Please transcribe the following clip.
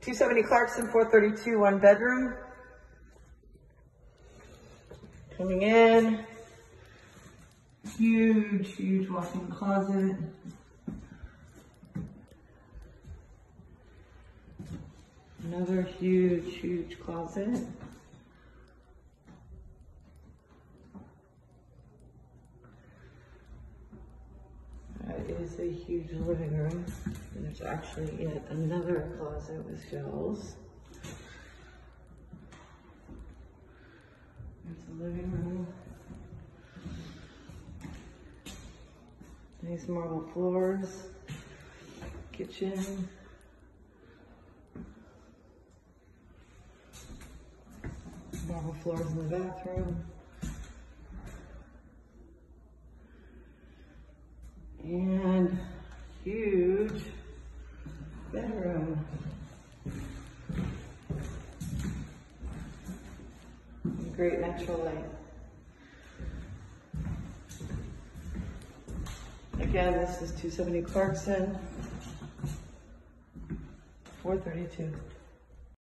270 Clarkson, 432, one bedroom. Coming in, huge walk-in closet. Another huge closet. That is a huge living room. There's actually yet another closet with shelves. There's the living room. Nice marble floors. Kitchen. Marble floors in the bathroom. And huge bedroom. Great natural light. Again, this is 270 Clarkson, 432.